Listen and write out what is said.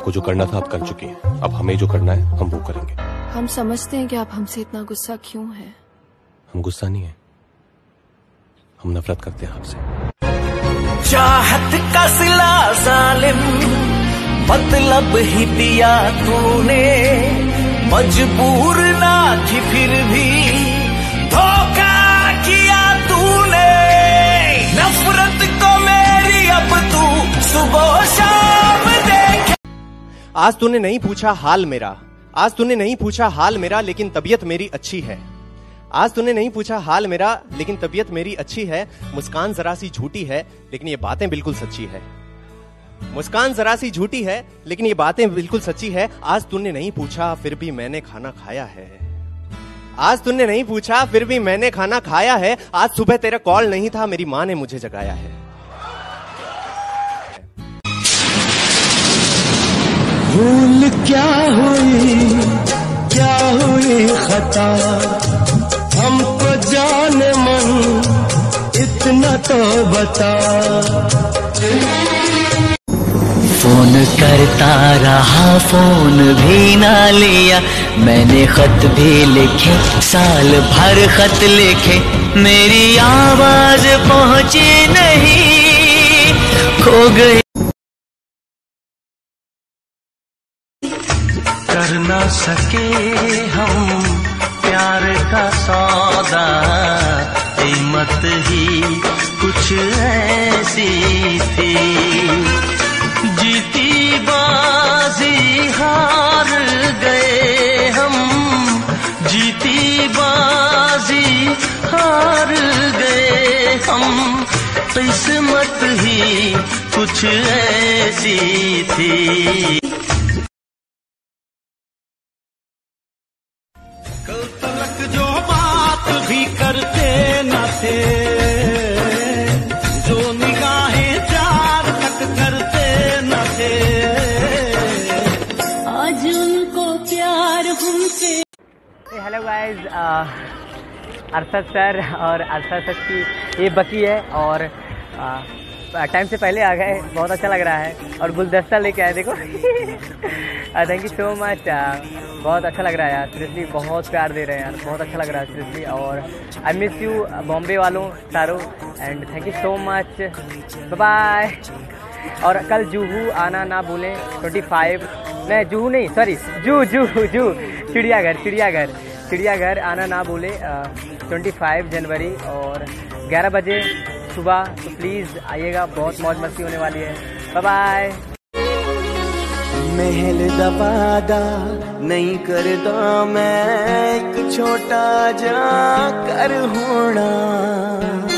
आपको जो करना था आप कर चुकी हैं, अब हमें जो करना है हम वो करेंगे। हम समझते हैं कि आप हमसे इतना गुस्सा क्यों है। हम गुस्सा नहीं है, हम नफरत करते हैं आपसे। चाहत का सिला जालिम मतलब ही दिया तूने, मजबूर ना थी फिर भी धोखा किया तूने। नफरत को मेरी अब तू सुबह शाम देखे। आज तूने नहीं पूछा हाल मेरा, आज तूने नहीं पूछा हाल मेरा, लेकिन तबीयत मेरी अच्छी है। आज तूने नहीं पूछा हाल मेरा, लेकिन तबीयत मेरी अच्छी है। मुस्कान जरा सी झूठी है, लेकिन ये बातें बिल्कुल सच्ची है। मुस्कान जरा सी झूठी है, लेकिन ये बातें बिल्कुल सच्ची है। आज तूने नहीं पूछा फिर भी मैंने खाना खाया है। आज तूने नहीं पूछा फिर भी मैंने खाना खाया है। आज सुबह तेरा कॉल नहीं था, मेरी माँ ने मुझे जगाया है। भूल क्या हुई खता, हमको जाने मन इतना तो बता। फोन करता रहा फोन भी ना लिया, मैंने खत भी लिखे साल भर खत लिखे, मेरी आवाज पहुंची नहीं, खो गई। कर ना सके हम प्यार का सौदा, कीमत ही कुछ ऐसी थी। जीती बाजी हार गए हम, जीती बाजी हार गए हम, किस्मत ही कुछ ऐसी थी। कल तक जो बात भी करते न थे, जो निगाहें चार तक करते न थे, आज उनको प्यार हमसे। हेलो गाइस, अरशद सर और अरशद सर की ये बकी है और टाइम से पहले आ गए, बहुत अच्छा लग रहा है और गुलदस्ता लेके आए देखो। थैंक यू सो मच, बहुत अच्छा लग रहा है यार, सीरियसली बहुत प्यार दे रहे हैं यार, बहुत अच्छा लग रहा है सीरियसली। और आई मिस यू बॉम्बे वालों सारों, and thank you so much, bye bye. और कल जुहू आना ना भूलें, 25 नहीं जुहू नहीं सॉरी जू चिड़ियाघर आना ना भूलें 25 जनवरी और 11 बजे सुबह, तो प्लीज़ आइएगा, बहुत मौज मस्ती होने वाली है। Bye bye. महल दबादा नहीं करदा मैं, एक छोटा जा कर होना।